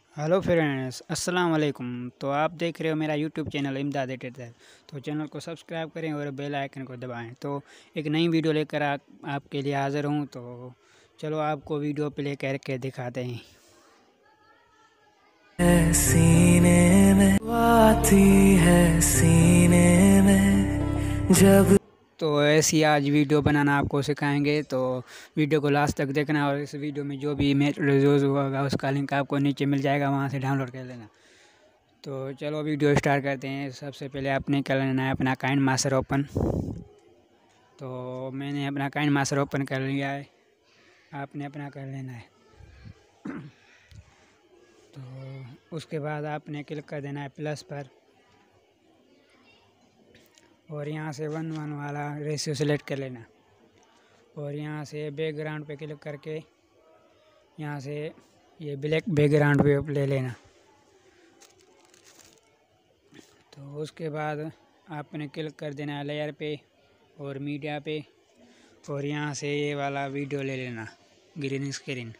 Hello friends, अस्सलाम वालेकुम। तो आप देख रहे हो मेरा यूट्यूब चैनल इमदाद एडिटर। तो चैनल को सब्सक्राइब करें और बेल आइकन को दबाएं। तो एक नई वीडियो लेकर आपके लिए हाज़िर हूं। तो चलो आपको वीडियो प्ले करके दिखाते हैं। सीने में आती है सीने में जब तो ऐसी आज वीडियो बनाना आपको सिखाएंगे। तो वीडियो को लास्ट तक देखना और इस वीडियो में जो भी यूज़ होगा उसका लिंक आपको नीचे मिल जाएगा, वहाँ से डाउनलोड कर लेना। तो चलो वीडियो स्टार्ट करते हैं। सबसे पहले आपने कर लेना है अपना काइनमास्टर ओपन। तो मैंने अपना काइनमास्टर ओपन कर लिया है, आपने अपना कर लेना है। तो उसके बाद आपने क्लिक कर देना है प्लस पर और यहाँ से 1:1 वाला रेशियो सेलेक्ट कर लेना और यहाँ से बैकग्राउंड पे क्लिक करके यहाँ से ये ब्लैक बैकग्राउंड पे ले लेना। तो उसके बाद आपने क्लिक कर देना है लेयर पे और मीडिया पे और यहाँ से ये वाला वीडियो ले लेना, ग्रीन स्क्रीन।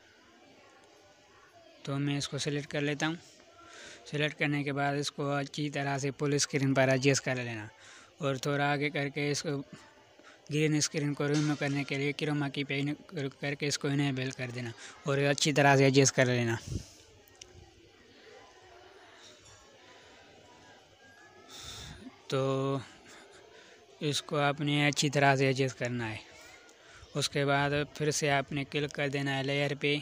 तो मैं इसको सेलेक्ट कर लेता हूँ। सेलेक्ट करने के बाद इसको अच्छी तरह से फुल स्क्रीन पर एडजस्ट कर लेना और थोड़ा आगे करके इसको ग्रीन स्क्रीन को रिमूव करने के लिए क्रोमा की पे करके इसको इनेबल कर देना और अच्छी तरह से एडजस्ट कर लेना। तो इसको आपने अच्छी तरह से एडजस्ट करना है। उसके बाद फिर से आपने क्लिक कर देना है लेयर पे।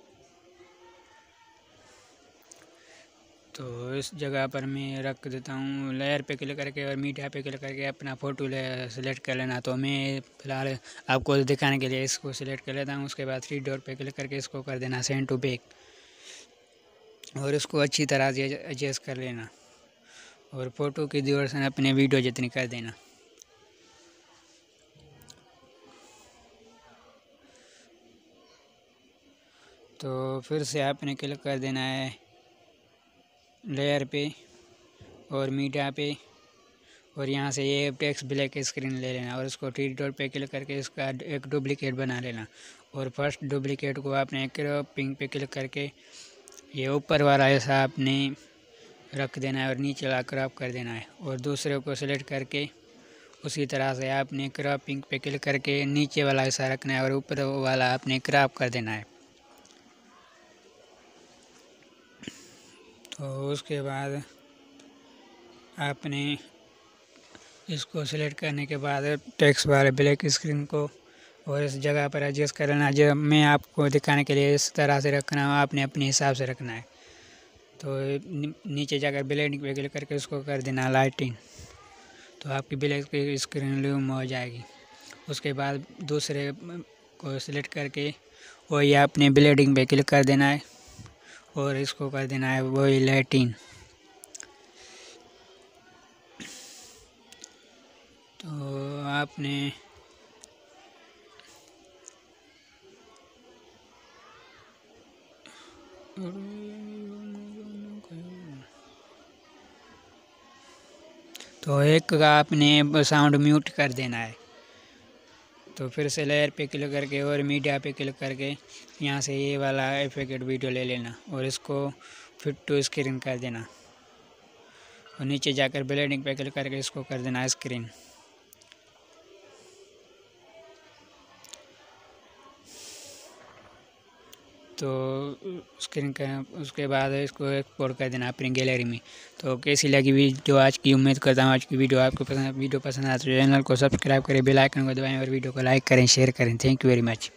तो इस जगह पर मैं रख देता हूँ, लेयर पे क्लिक करके और मीडिया पे क्लिक करके अपना फ़ोटो सेलेक्ट कर लेना। तो मैं फ़िलहाल आपको दिखाने के लिए इसको सिलेक्ट कर लेता हूँ। उसके बाद 3 डॉट पे क्लिक करके इसको कर देना सेंड टू बैक और इसको अच्छी तरह से एडजस्ट कर लेना और फ़ोटो की ड्यूरेशन अपने वीडियो जितनी कर देना। तो फिर से आपने क्लिक कर देना है लेयर पे और मीडिया पे और यहाँ से ये टेक्स्ट ब्लैक स्क्रीन ले लेना और इसको 3 डॉट पे क्लिक करके इसका एक डुप्लीकेट बना लेना और फर्स्ट डुप्लीकेट को आपने क्रॉपिंग पे क्लिक करके ये ऊपर वाला ऐसा आपने रख देना है और नीचे वाला क्रॉप कर देना है और दूसरे को सिलेक्ट करके उसी तरह से आपने क्रॉपिंग पे क्लिक करके नीचे वाला ऐसा रखना है और ऊपर वाला आपने क्रॉप कर देना है। तो उसके बाद आपने इसको सिलेक्ट करने के बाद टेक्स्ट वाले ब्लैक स्क्रीन को और इस जगह पर एडजस्ट कर लेना। जब मैं आपको दिखाने के लिए इस तरह से रखना है, आपने अपने हिसाब से रखना है। तो नीचे जाकर ब्लेंडिंग पे क्लिक करके उसको कर देना लाइटिंग। तो आपकी ब्लैक स्क्रीन रिमूव हो जाएगी। उसके बाद दूसरे को सिलेक्ट करके वही आपने ब्लेंडिंग पे क्लिक कर देना है और इसको कर देना है वही लाइटिंग। तो आपने तो एक का आपने साउंड म्यूट कर देना है। तो फिर से लेयर पे क्लिक करके और मीडिया पे क्लिक करके यहाँ से ये वाला इफेक्ट वीडियो ले लेना और इसको फिट टू स्क्रीन कर देना और नीचे जाकर ब्लेंडिंग पे क्लिक करके इसको कर देना स्क्रीन। तो स्क्रीन का उसके बाद इसको एक्सपोर्ट कर देना अपनी गैलरी में। तो कैसी लगी वीडियो आज की, उम्मीद करता हूँ आज की वीडियो आपको पसंद आए तो चैनल को सब्सक्राइब करें, बेल आइकन को दबाएं और वीडियो को लाइक करें, शेयर करें। Thank you very much.